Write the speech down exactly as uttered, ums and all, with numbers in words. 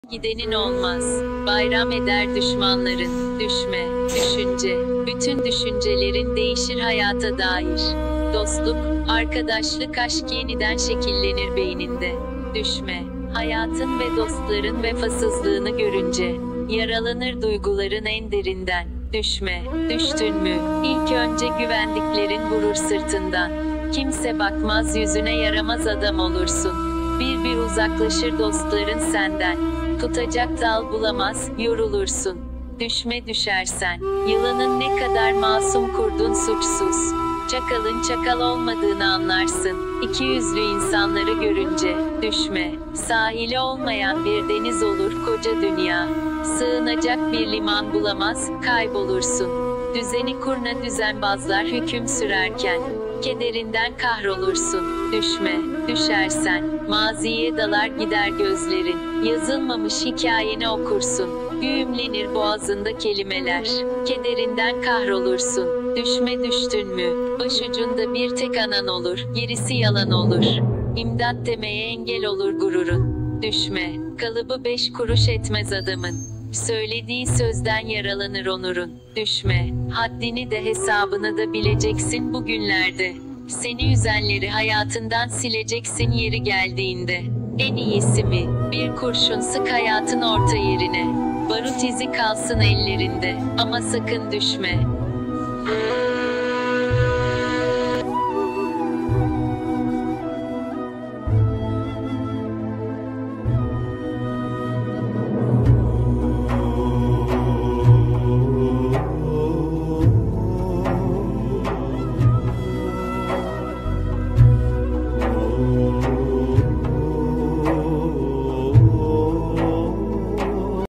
Gidenin olmaz. Bayram eder düşmanların. Düşme, düşünce. Bütün düşüncelerin değişir hayata dair. Dostluk, arkadaşlık, aşk yeniden şekillenir beyninde. Düşme, hayatın ve dostların vefasızlığını görünce. Yaralanır duyguların en derinden. Düşme, düştün mü? İlk önce güvendiklerin vurur sırtından. Kimse bakmaz yüzüne, yaramaz adam olursun. Bir bir uzaklaşır dostların senden. Tutacak dal bulamaz, yorulursun. Düşme düşersen, yılanın ne kadar masum kurdun suçsuz. Çakalın çakal olmadığını anlarsın, ikiyüzlü insanları görünce. Düşme, sahili olmayan bir deniz olur koca dünya. Sığınacak bir liman bulamaz, kaybolursun. Düzeni kurna düzenbazlar hüküm sürerken. Kederinden kahrolursun. Düşme, düşersen, maziye dalar gider gözlerin. Yazılmamış hikayeni okursun. Güğümlenir boğazında kelimeler. Kederinden kahrolursun. Düşme düştün mü? Başucunda bir tek anan olur, gerisi yalan olur. İmdat demeye engel olur gururun. Düşme, kalıbı beş kuruş etmez adamın. Söylediği sözden yaralanır onurun. Düşme, haddini de hesabını da bileceksin bugünlerde. Seni üzenleri hayatından sileceksin yeri geldiğinde. En iyisi mi? Bir kurşun sık hayatın orta yerine. Barut izi kalsın ellerinde. Ama sakın düşme.